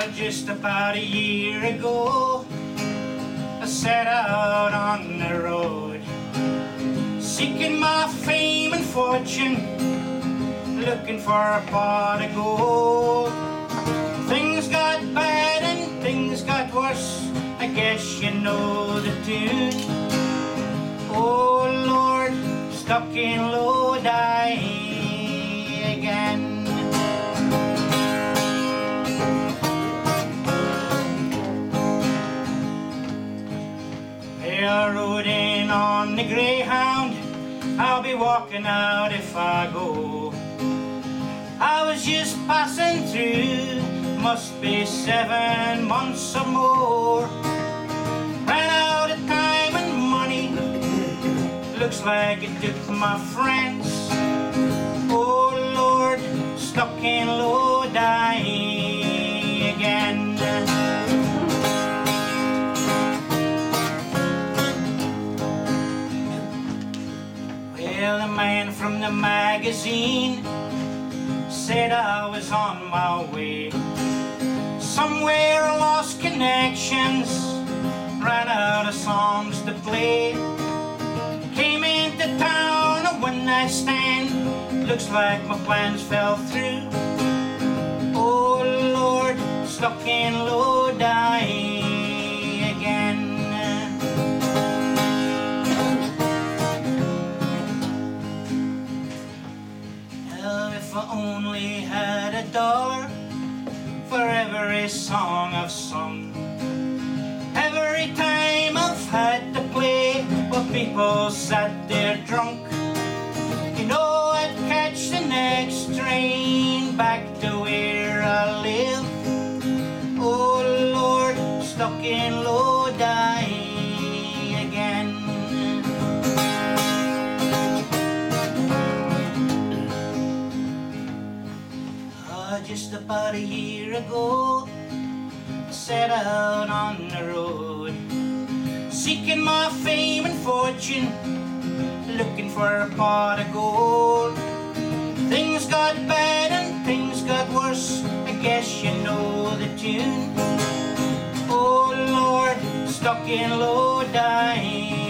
Well, just about a year ago, I set out on the road, seeking my fame and fortune, looking for a pot of gold. Things got bad and things got worse, I guess you know the tune. Oh Lord, stuck in Lodi again. I rode in on the Greyhound, I'll be walking out if I go. I was just passing through, must be 7 months or more. Ran out of time and money, looks like it took my friends. Oh Lord, stuck in Lodi again. Well, the man from the magazine said I was on my way. Somewhere I lost connections, ran out of songs to play. Came into town a one-night stand, looks like my plans fell through. Oh Lord, stuck in Lodi again. If I only had $1 for every song I've sung, every time I've had to play while people sat there drunk, you know I'd catch the next train back to where I live. Oh Lord, stuck in Lodi again. Just about a year ago, I set out on the road, seeking my fame and fortune, looking for a pot of gold. Things got bad and things got worse, I guess you know the tune. Oh Lord, stuck in Lodi